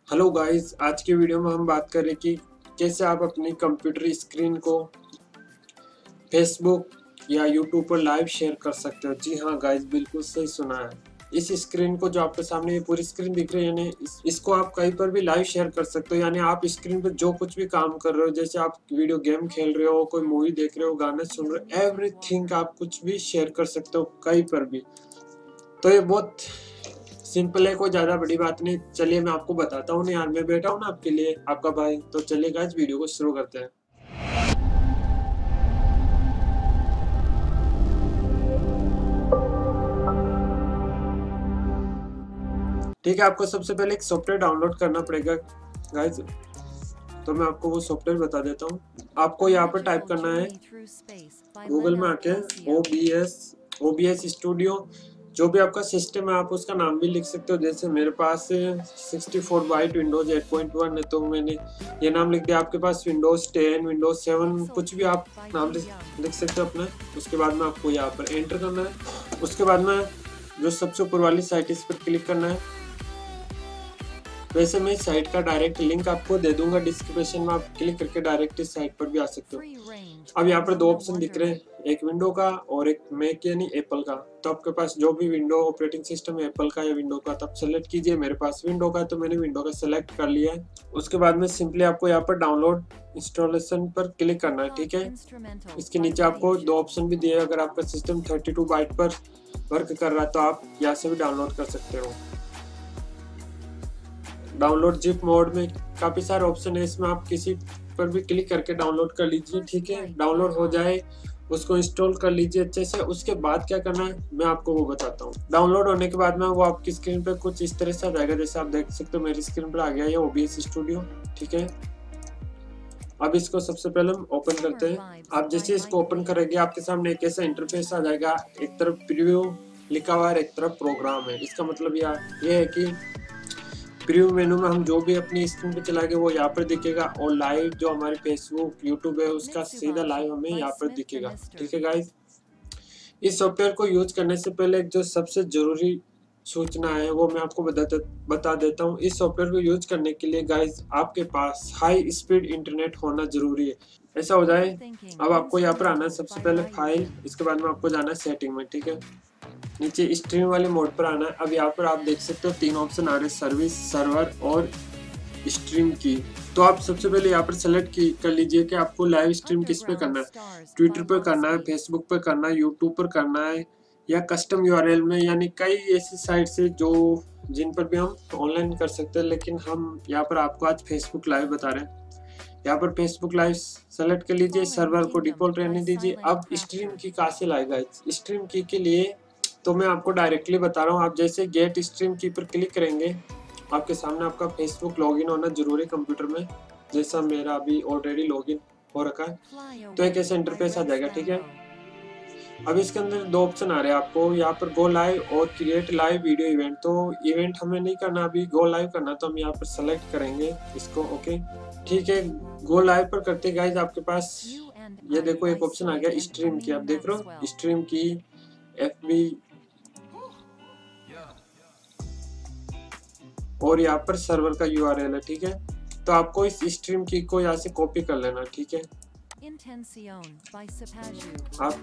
Hello guys, आज की video में हम बात करें कि कैसे आप अपनी कंप्यूटर स्क्रीन को फेसबुक या यूट्यूब पर लाइव शेयर कर सकते हो। जी हाँ गाइस, बिल्कुल सही सुना है। इस स्क्रीन को जो आपके सामने ये पूरी स्क्रीन दिख रही है, यानी इसको आप कहीं पर भी लाइव शेयर कर सकते हो। यानी आप स्क्रीन पर जो कुछ भी काम कर रहे हो, जैसे आप वीडियो गेम खेल रहे हो, कोई मूवी देख रहे हो, गाना सुन रहे हो, एवरीथिंग आप कुछ भी शेयर कर सकते हो कहीं पर भी। तो ये बहुत सिंपल है, कोई ज़्यादा बड़ी बात नहीं। चलिए मैं आपको बताता हूँ ना यार, मैं बैठा हूँ ना आपके लिए, आपका भाई। तो चलिए गाइस, वीडियो को शुरू करते हैं। ठीक है, आपको सबसे पहले एक सॉफ्टवेयर डाउनलोड करना पड़ेगा गाइस। तो मैं आपको वो सॉफ्टवेयर बता देता हूँ। आपको यहाँ पर टाइप करना है गूगल में आके OBS स्टूडियो। जो भी आपका सिस्टम है आप उसका नाम भी लिख सकते हो। जैसे मेरे पास 64 बाइट विंडोज 8.1 है, तो मैंने ये नाम लिख दिया। आपके पास विंडोज 10, विंडोज 7 कुछ भी आप नाम लिख सकते हो अपना। उसके बाद में आपको यहाँ पर एंटर करना है। उसके बाद में जो सबसे ऊपर वाली साइट इस पर क्लिक करना है। वैसे मैं इस साइट का डायरेक्ट लिंक आपको दे दूंगा डिस्क्रिप्शन में, आप क्लिक करके डायरेक्ट इस साइट पर भी आ सकते हो। अब यहाँ पर दो ऑप्शन दिख रहे हैं, एक विंडो का और एक मैक यानी एप्पल का। तो आपके पास जो भी विंडो ऑपरेटिंग सिस्टम है, एप्पल का या विंडो का, तो आप सेलेक्ट कीजिए। मेरे पास विंडो का है तो मैंने विंडो का सेलेक्ट कर लिया है। उसके बाद में सिंपली आपको यहाँ पर डाउनलोड इंस्टॉलेशन पर क्लिक करना है। ठीक है, इसके नीचे आपको दो ऑप्शन भी दिए। अगर आपका सिस्टम 32 बाइट पर वर्क कर रहा है तो आप यहाँ से भी डाउनलोड कर सकते हो। डाउनलोड जिप मोड में काफ़ी सारे ऑप्शन है, इसमें आप किसी पर भी क्लिक करके डाउनलोड कर लीजिए। ठीक है, डाउनलोड हो जाए उसको इंस्टॉल कर लीजिए अच्छे से। उसके बाद क्या करना है मैं आपको वो बताता हूँ। डाउनलोड होने के बाद में वो आपकी स्क्रीन पे कुछ इस तरह से आ जाएगा, जैसे आप देख सकते हो मेरी स्क्रीन पर आ गया ये OBS स्टूडियो। ठीक है, अब इसको सबसे पहले हम ओपन करते हैं। आप जैसे इसको ओपन करेंगे आपके सामने एक ऐसा इंटरफेस आ जाएगा। एक तरफ प्रीव्यू लिखा हुआ है, एक तरफ प्रोग्राम है। इसका मतलब ये है कि प्रीव्यू मेनू में हम जो भी अपनी स्क्रीन पे चलाएंगे वो यहाँ पर दिखेगा, और लाइव जो हमारे फेसबुक यूट्यूब है उसका सीधा लाइव हमें यहाँ पर दिखेगा। ठीक है गाइस, इस सॉफ्टवेयर को यूज करने से पहले जो सबसे जरूरी सूचना है वो मैं आपको बता देता हूँ। इस सॉफ्टवेयर को यूज करने के लिए गाइस आपके पास हाई स्पीड इंटरनेट होना जरूरी है। ऐसा हो जाए, अब आपको यहाँ पर आना है सबसे पहले फाइल, इसके बाद में आपको जाना है सेटिंग में। ठीक है, नीचे स्ट्रीम वाले मोड पर आना है। अब यहाँ पर आप देख सकते हो तीन ऑप्शन आ रहे हैं, सर्विस, सर्वर और स्ट्रीम की। तो आप सबसे पहले यहाँ पर सेलेक्ट कर लीजिए कि आपको लाइव स्ट्रीम किस पे करना है। ट्विटर पर करना है, फेसबुक पर करना है, यूट्यूब पर करना है, या कस्टम URL में। यानी कई ऐसी साइट्स है जो जिन पर भी हम ऑनलाइन कर सकते हैं, लेकिन हम यहाँ पर आपको आज फेसबुक लाइव बता रहे हैं। यहाँ पर फेसबुक लाइव सेलेक्ट कर लीजिए, सर्वर को डिफॉल्ट रहने दीजिए। अब स्ट्रीम की कहाँ से लाएगा, स्ट्रीम की के लिए तो मैं आपको डायरेक्टली बता रहा हूँ। आप जैसे गेट स्ट्रीम की पर क्लिक करेंगे, आपके सामने आपका फेसबुक लॉगिन होना जरूरी है कंप्यूटर में, जैसा मेरा अभी ऑलरेडी लॉगिन हो रखा है। तो एक ऐसा इंटरफेस आ जाएगा। ठीक है, अब इसके अंदर दो ऑप्शन आ रहे हैं आपको, यहाँ पर गो लाइव और क्रिएट लाइव वीडियो इवेंट। तो इवेंट हमें नहीं करना, अभी गो लाइव करना, तो हम यहाँ पर सेलेक्ट करेंगे इसको। ओके, ठीक है, गो लाइव पर करते गाइज आपके पास ये देखो एक ऑप्शन आ गया स्ट्रीम की। आप देख रहे हो स्ट्रीम की FB, और यहाँ पर सर्वर का URL है। ठीक है, तो आपको इस स्ट्रीम की को यहाँ से कॉपी कर लेना। ठीक है, आप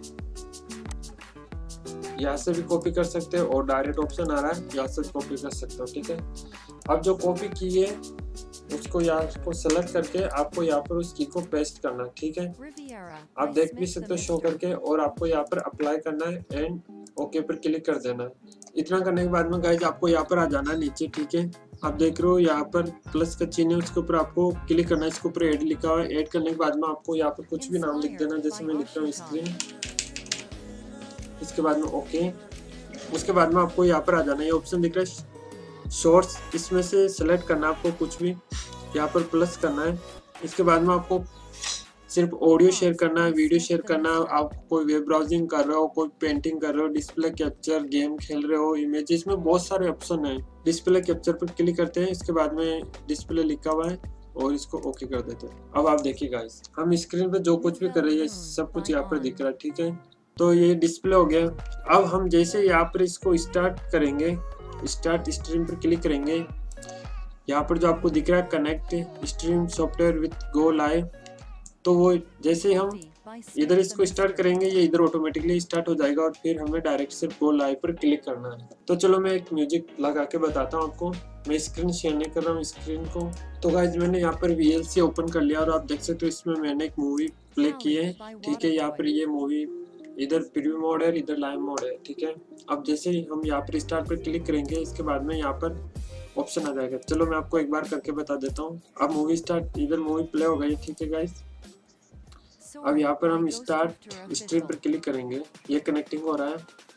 यहाँ से भी कॉपी कर सकते हो, और डायरेक्ट ऑप्शन आ रहा है यहाँ से कॉपी कर सकते हो। ठीक है, अब जो कॉपी की है उसको यहाँ को सेलेक्ट करके आपको यहाँ पर उस की को पेस्ट करना है। ठीक है, आप देख भी सकते हो शो करके, और आपको यहाँ पर अप्लाई करना है एंड ओके पर क्लिक कर देना है। इतना करने के बाद में गाइज आपको यहाँ पर आ जाना है नीचे। ठीक है, आप देख रहे हो यहाँ पर प्लस का चिन्ह है, उसके ऊपर आपको क्लिक करना है। इसके ऊपर ऐड लिखा हुआ है, ऐड करने के बाद में आपको यहाँ पर कुछ भी नाम लिख देना, जैसे मैं लिख रहा हूँ स्क्रीन। इसके बाद में ओके, उसके बाद में आपको यहाँ पर आ जाना है। ये ऑप्शन दिख रहा है शॉर्ट्स, इसमें से सेलेक्ट करना है आपको कुछ भी, यहाँ पर प्लस करना है। इसके बाद में आपको सिर्फ ऑडियो शेयर करना है, वीडियो शेयर करना है। आप कोई वेब ब्राउजिंग कर रहे हो, कोई पेंटिंग कर रहे हो, डिस्प्ले कैप्चर, गेम खेल रहे हो, इमेज, इसमें बहुत सारे ऑप्शन है। डिस्प्ले कैप्चर पर क्लिक करते हैं, इसके बाद में डिस्प्ले लिखा हुआ है और इसको ओके कर देते हैं। अब आप देखिए गाइस, हम स्क्रीन पे जो कुछ भी कर रहे हैं सब कुछ यहाँ पर दिख रहा है। ठीक है, तो ये डिस्प्ले हो गया। अब हम जैसे यहाँ पर इसको स्टार्ट करेंगे, स्टार्ट स्ट्रीम पर क्लिक करेंगे, यहाँ पर जो आपको दिख रहा है connect stream software with go live, तो वो जैसे ही हम इधर इसको स्टार्ट करेंगे ये इधर ऑटोमेटिकली स्टार्ट हो जाएगा और फिर हमें डायरेक्ट से गो लाइव पर क्लिक करना है। तो चलो मैं एक म्यूजिक लगा के बताता हूँ आपको। मैं स्क्रीन शेयर नहीं कर रहा हूँ स्क्रीन को। तो गाइज मैंने यहाँ पर VLC ओपन कर लिया और आप देख सकते हो इसमें मैंने एक मूवी प्ले की है, ठीक है। यहाँ पर ये मूवी इधर प्रीव्यू मोड है, इधर लाइव मोड है, ठीक है। अब जैसे ही हम यहाँ पर स्टार्ट पर क्लिक करेंगे इसके बाद में यहाँ पर ऑप्शन आ जाएगा। चलो मैं आपको एक बार करके बता देता हूँ। अब मूवी स्टार्ट, इधर मूवी प्ले हो गई, ठीक है गाइज। अब यहाँ पर हम स्टार्ट स्ट्रीम पर क्लिक करेंगे, ये कनेक्टिंग हो रहा है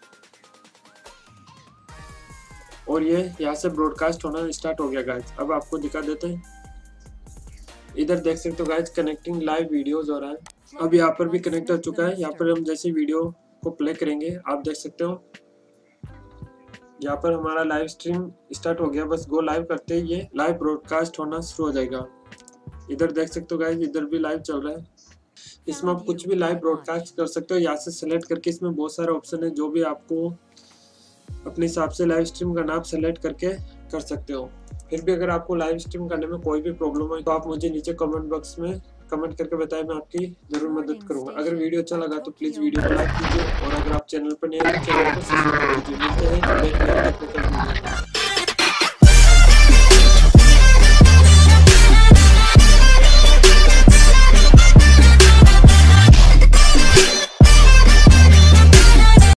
और ये यहाँ से ब्रॉडकास्ट होना स्टार्ट हो गया गाइज। अब आपको दिखा देते हैं, इधर देख सकते हो गाइज कनेक्टिंग लाइव वीडियोस हो रहा है। अब यहाँ पर भी कनेक्ट हो चुका है। यहाँ पर हम जैसे वीडियो को प्ले करेंगे आप देख सकते हो यहाँ पर हमारा लाइव स्ट्रीम स्टार्ट हो गया। बस गो लाइव करते ही ये लाइव ब्रॉडकास्ट होना शुरू हो जाएगा। इधर देख सकते हो गाइज इधर भी लाइव चल रहा है। इसमें आप कुछ भी लाइव ब्रॉडकास्ट कर सकते हो। यहाँ से सेलेक्ट करके इसमें बहुत सारे ऑप्शन है, जो भी आपको अपने हिसाब से लाइव स्ट्रीम करना आप सेलेक्ट करके कर सकते हो। फिर भी अगर आपको लाइव स्ट्रीम करने में कोई भी प्रॉब्लम है तो आप मुझे नीचे कमेंट बॉक्स में कमेंट करके बताएं, मैं आपकी जरूर मदद करूंगा। अगर वीडियो अच्छा लगा तो प्लीज वीडियो को लाइक कीजिए और अगर आप चैनल पर नए हैं तो चैनल को सब्सक्राइब कीजिए। मिलते हैं